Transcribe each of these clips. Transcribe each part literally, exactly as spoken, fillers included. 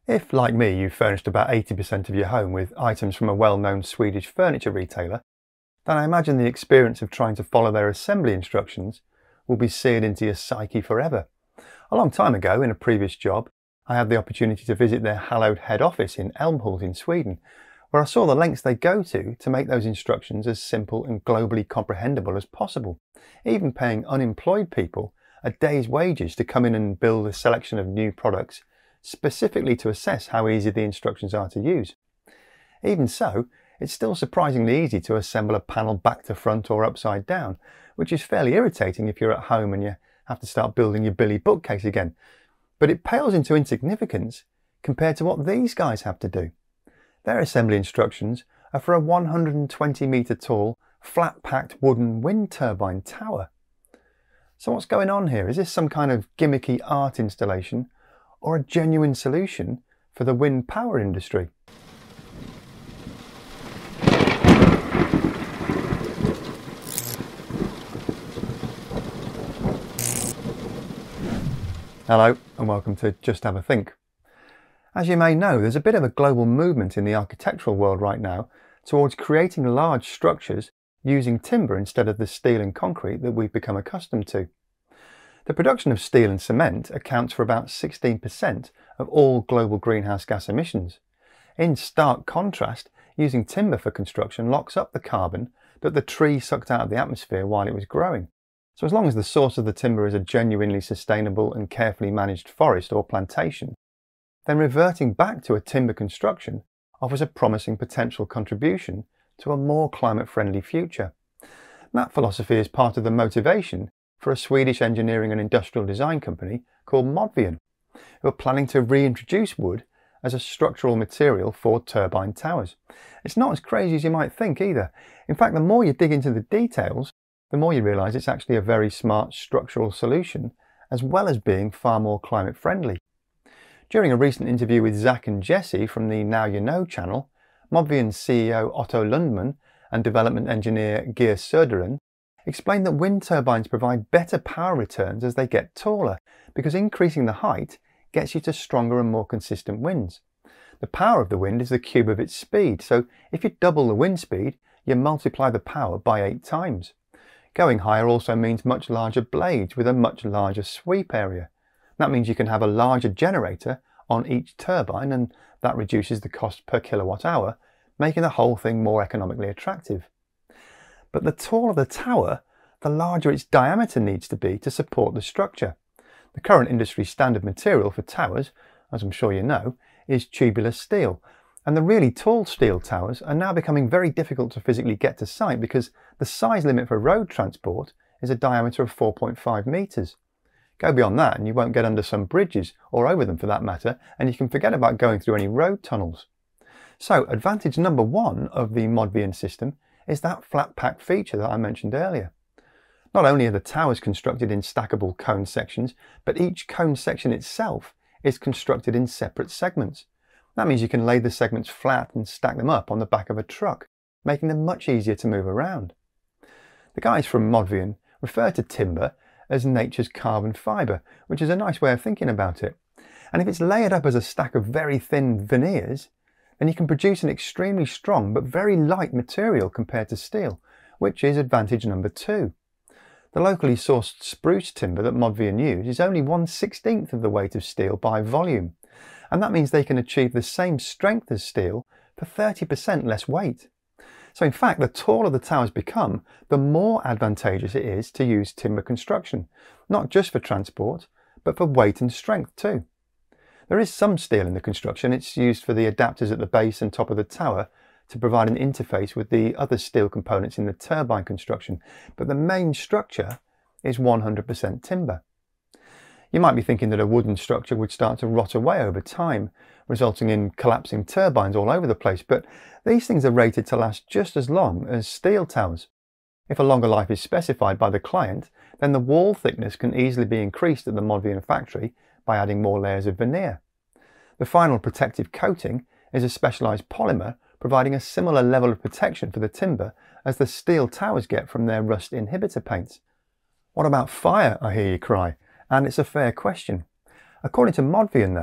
If, like me, you've furnished about eighty percent of your home with items from a well-known Swedish furniture retailer, then I imagine the experience of trying to follow their assembly instructions will be seared into your psyche forever. A long time ago, in a previous job, I had the opportunity to visit their hallowed head office in Älmhult in Sweden, where I saw the lengths they go to to make those instructions as simple and globally comprehensible as possible, even paying unemployed people a day's wages to come in and build a selection of new products specifically to assess how easy the instructions are to use. Even so, it's still surprisingly easy to assemble a panel back to front or upside down, which is fairly irritating if you're at home and you have to start building your Billy bookcase again. But it pales into insignificance compared to what these guys have to do. Their assembly instructions are for a one hundred twenty metre tall, flat-packed wooden wind turbine tower. So what's going on here? Is this some kind of gimmicky art installation or a genuine solution for the wind power industry? Hello and welcome to Just Have a Think. As you may know, there's a bit of a global movement in the architectural world right now towards creating large structures using timber instead of the steel and concrete that we've become accustomed to. The production of steel and cement accounts for about sixteen percent of all global greenhouse gas emissions. In stark contrast, using timber for construction locks up the carbon that the tree sucked out of the atmosphere while it was growing. So as long as the source of the timber is a genuinely sustainable and carefully managed forest or plantation, then reverting back to a timber construction offers a promising potential contribution to a more climate-friendly future. That philosophy is part of the motivation for a Swedish engineering and industrial design company called Modvion, who are planning to reintroduce wood as a structural material for turbine towers. It's not as crazy as you might think either. In fact, the more you dig into the details, the more you realise it's actually a very smart structural solution, as well as being far more climate friendly. During a recent interview with Zac and Jesse from the Now You Know channel, Modvion's C E O Otto Lundman and development engineer Geir Söderen explained that wind turbines provide better power returns as they get taller, because increasing the height gets you to stronger and more consistent winds. The power of the wind is the cube of its speed, so if you double the wind speed, you multiply the power by eight times. Going higher also means much larger blades with a much larger sweep area. That means you can have a larger generator on each turbine, and that reduces the cost per kilowatt hour, making the whole thing more economically attractive. But the taller the tower, the larger its diameter needs to be to support the structure. The current industry standard material for towers, as I'm sure you know, is tubular steel. And the really tall steel towers are now becoming very difficult to physically get to site because the size limit for road transport is a diameter of four point five metres. Go beyond that and you won't get under some bridges, or over them for that matter, and you can forget about going through any road tunnels. So advantage number one of the Modvion system is that flat pack feature that I mentioned earlier. Not only are the towers constructed in stackable cone sections, but each cone section itself is constructed in separate segments. That means you can lay the segments flat and stack them up on the back of a truck, making them much easier to move around. The guys from Modvion refer to timber as nature's carbon fibre, which is a nice way of thinking about it. And if it's layered up as a stack of very thin veneers, then you can produce an extremely strong but very light material compared to steel, which is advantage number two. The locally sourced spruce timber that Modvion use is only one sixteenth of the weight of steel by volume, and that means they can achieve the same strength as steel for thirty percent less weight. So in fact, the taller the towers become, the more advantageous it is to use timber construction, not just for transport, but for weight and strength too. There is some steel in the construction. It's used for the adapters at the base and top of the tower to provide an interface with the other steel components in the turbine construction, but the main structure is one hundred percent timber. You might be thinking that a wooden structure would start to rot away over time, resulting in collapsing turbines all over the place, but these things are rated to last just as long as steel towers. If a longer life is specified by the client, then the wall thickness can easily be increased at the Modvion factory by adding more layers of veneer. The final protective coating is a specialised polymer providing a similar level of protection for the timber as the steel towers get from their rust inhibitor paints. What about fire, I hear you cry? And it's a fair question. According to Modvion though,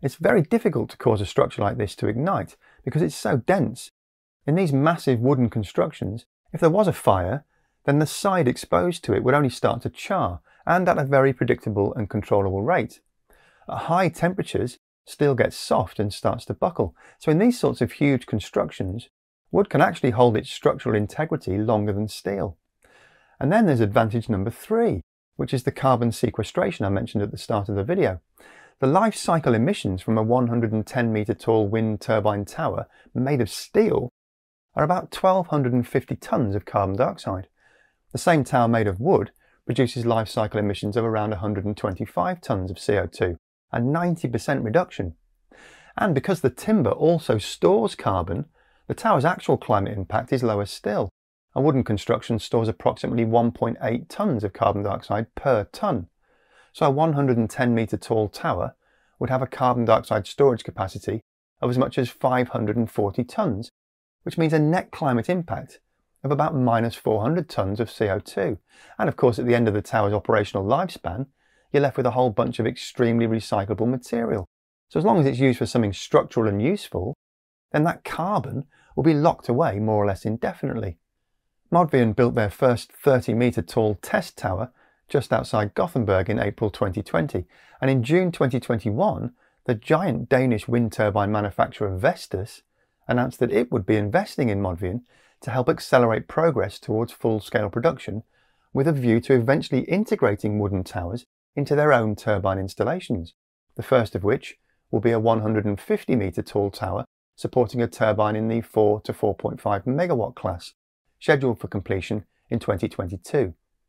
It's very difficult to cause a structure like this to ignite because it's so dense. In these massive wooden constructions, if there was a fire, then the side exposed to it would only start to char, and at a very predictable and controllable rate. At high temperatures, steel gets soft and starts to buckle. So in these sorts of huge constructions, wood can actually hold its structural integrity longer than steel. And then there's advantage number three, which is the carbon sequestration I mentioned at the start of the video. The life cycle emissions from a one hundred ten metre tall wind turbine tower made of steel are about twelve fifty tonnes of carbon dioxide. The same tower made of wood produces life cycle emissions of around one hundred twenty-five tonnes of C O two, a ninety percent reduction. And because the timber also stores carbon, the tower's actual climate impact is lower still. A wooden construction stores approximately one point eight tonnes of carbon dioxide per tonne. So a one hundred ten metre tall tower would have a carbon dioxide storage capacity of as much as five hundred forty tonnes, which means a net climate impact of about minus four hundred tonnes of C O two. And of course, at the end of the tower's operational lifespan, you're left with a whole bunch of extremely recyclable material. So as long as it's used for something structural and useful, then that carbon will be locked away more or less indefinitely. Modvion built their first thirty metre tall test tower just outside Gothenburg in April twenty twenty, and in June twenty twenty-one, the giant Danish wind turbine manufacturer Vestas announced that it would be investing in Modvion to help accelerate progress towards full-scale production, with a view to eventually integrating wooden towers into their own turbine installations, the first of which will be a one hundred fifty metre tall tower supporting a turbine in the four to four point five megawatt class, scheduled for completion in twenty twenty-two.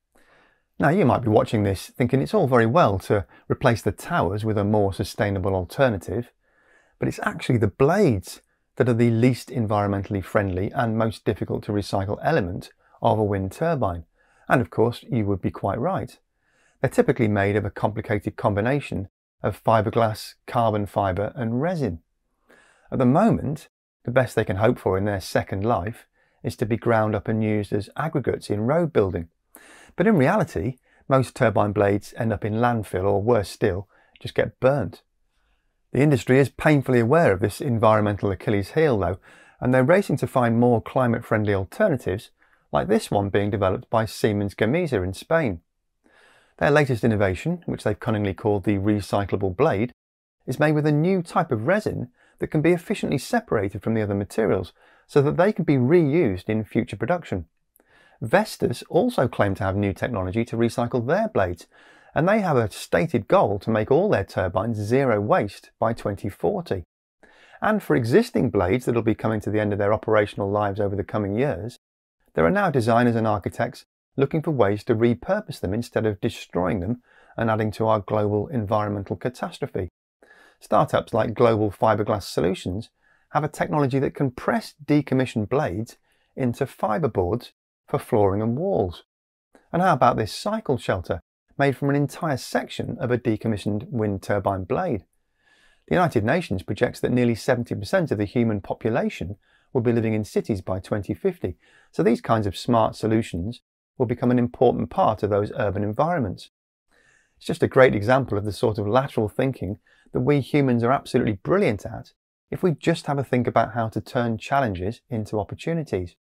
Now you might be watching this thinking it's all very well to replace the towers with a more sustainable alternative, but it's actually the blades that are the least environmentally friendly and most difficult to recycle element of a wind turbine. And of course, you would be quite right. They're typically made of a complicated combination of fiberglass, carbon fibre and resin. At the moment, the best they can hope for in their second life is to be ground up and used as aggregates in road building. But in reality, most turbine blades end up in landfill, or worse still, just get burnt. The industry is painfully aware of this environmental Achilles heel though, and they're racing to find more climate-friendly alternatives, like this one being developed by Siemens Gamesa in Spain. Their latest innovation, which they've cunningly called the recyclable blade, is made with a new type of resin that can be efficiently separated from the other materials so that they can be reused in future production. Vestas also claim to have new technology to recycle their blades, and they have a stated goal to make all their turbines zero waste by twenty forty. And for existing blades that will be coming to the end of their operational lives over the coming years, there are now designers and architects looking for ways to repurpose them instead of destroying them and adding to our global environmental catastrophe. Startups like Global Fiberglass Solutions have a technology that can press decommissioned blades into fiberboards for flooring and walls. And how about this cycle shelter made from an entire section of a decommissioned wind turbine blade? The United Nations projects that nearly seventy percent of the human population will be living in cities by twenty fifty, so these kinds of smart solutions will become an important part of those urban environments. It's just a great example of the sort of lateral thinking that we humans are absolutely brilliant at if we just have a think about how to turn challenges into opportunities.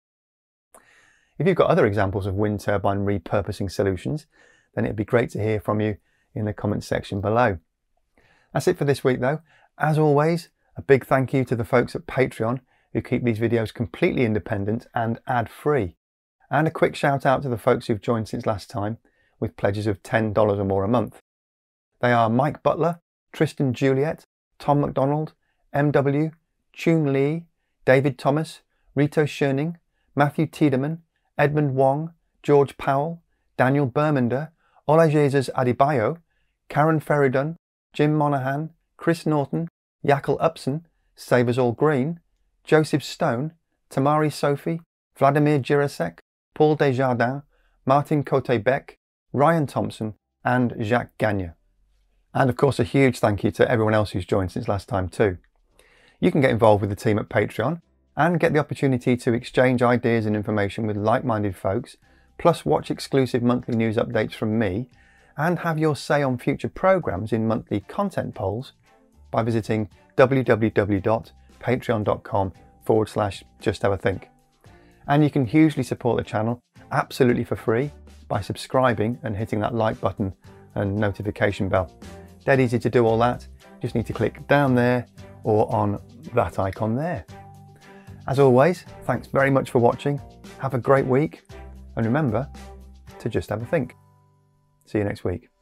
If you've got other examples of wind turbine repurposing solutions, then it'd be great to hear from you in the comments section below. That's it for this week though. As always, a big thank you to the folks at Patreon who keep these videos completely independent and ad-free. And a quick shout out to the folks who've joined since last time with pledges of ten dollars or more a month. They are Mike Butler, Tristan Juliet, Tom McDonald, M W, Chun Lee, David Thomas, Rito Schoening, Matthew Tiedemann, Edmund Wong, George Powell, Daniel Bermender, Ola Jesus Adebayo, Karen Ferridun, Jim Monahan, Chris Norton, Jackal Upson, Save Us All Green, Joseph Stone, Tamari Sophie, Vladimir Jirasek, Paul Desjardins, Martin Cote-Beck, Ryan Thompson and Jacques Gagne. And of course a huge thank you to everyone else who's joined since last time too. You can get involved with the team at Patreon and get the opportunity to exchange ideas and information with like-minded folks, plus watch exclusive monthly news updates from me and have your say on future programmes in monthly content polls by visiting www.patreon.com forward slash just have a think. And you can hugely support the channel absolutely for free by subscribing and hitting that like button and notification bell. Dead easy to do all that. Just need to click down there or on that icon there. As always, thanks very much for watching. Have a great week, and remember to just have a think. See you next week.